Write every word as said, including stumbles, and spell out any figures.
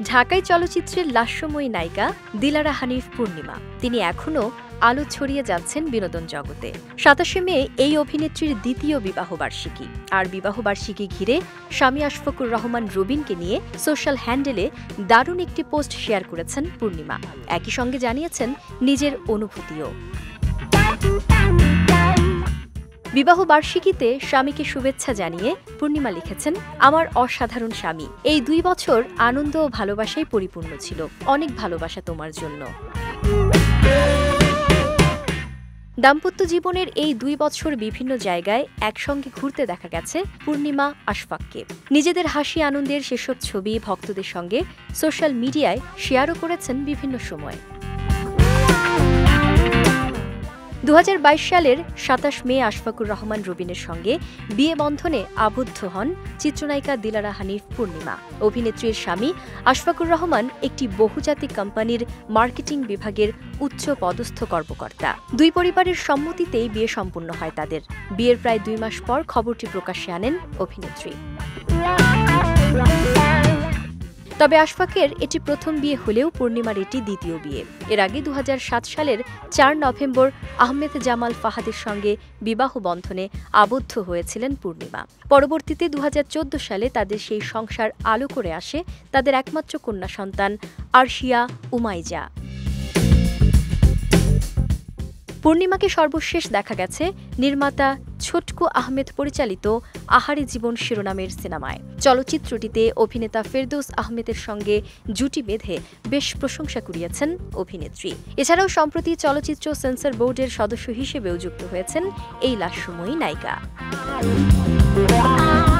ঢাকাই চলচ্চিত্রের লাস্যময়ী নায়িকা দিলারা হানিফ পূর্ণিমা। তিনি এখনও আলো ছড়িয়ে যাচ্ছেন বিনোদন জগতে। সাতাশে মে এই অভিনেত্রীর দ্বিতীয় বিবাহবার্ষিকী। আর বিবাহবার্ষিকী ঘিরে স্বামী আশফাকুর রহমান রবিনকে নিয়ে সোশ্যাল হ্যান্ডেলে দারুণ একটি পোস্ট শেয়ার করেছেন পূর্ণিমা। একই সঙ্গে জানিয়েছেন নিজের অনুভূতিও। বিবাহ বার্ষিকীতে স্বামীকে শুভেচ্ছা জানিয়ে পূর্ণিমা লিখেছেন, আমার অসাধারণ স্বামী, এই দুই বছর আনন্দ ও ভালোবাসায় পরিপূর্ণ ছিল। অনেক ভালোবাসা তোমার জন্য। দাম্পত্য জীবনের এই দুই বছর বিভিন্ন জায়গায় একসঙ্গে ঘুরতে দেখা গেছে পূর্ণিমা আশফাককে। নিজেদের হাসি আনন্দের সেসব ছবি ভক্তদের সঙ্গে সোশ্যাল মিডিয়ায় শেয়ারও করেছেন বিভিন্ন সময়। দু হাজার বাইশ সালের সাতাশ মে আশফাকুর রহমান রবিনের সঙ্গে বিয়ে বন্ধনে আবদ্ধ হন চিত্রনায়িকা দিলারা হানিফ পূর্ণিমা। অভিনেত্রীর স্বামী আশফাকুর রহমান একটি বহুজাতিক কোম্পানির মার্কেটিং বিভাগের উচ্চ পদস্থ কর্মকর্তা। দুই পরিবারের সম্মতিতেই বিয়ে সম্পন্ন হয় তাদের। বিয়ের প্রায় দুই মাস পর খবরটি প্রকাশ্যে আনেন অভিনেত্রী। তবে আশফাকের এটি প্রথম বিয়ে হলেও পূর্ণিমার এটি দ্বিতীয় বিয়ে। এর আগে দু হাজার সাত সালের চার নভেম্বর আহমেদ জামাল ফাহাদের সঙ্গে বিবাহ বন্ধনে আবদ্ধ হয়েছিলেন পূর্ণিমা। পরবর্তীতে দু হাজার চোদ্দ সালে তাদের সেই সংসার আলো করে আসে তাদের একমাত্র কন্যা সন্তান আরশিয়া উমাইজা। পূর্ণিমাকে সর্বশেষ দেখা গেছে নির্মাতা ছোটকু আহমেদ পরিচালিত আহারে জীবন শিরোনামের সিনেমায়। চলচ্চিত্রটিতে অভিনেতা ফেরদৌস আহমেদের সঙ্গে জুটি বেঁধে বেশ প্রশংসা কুড়িয়েছেন অভিনেত্রী। এছাড়াও সম্প্রতি চলচ্চিত্র সেন্সর বোর্ডের সদস্য হিসেবেও যুক্ত হয়েছেন এই লাস্যময়ী নায়িকা।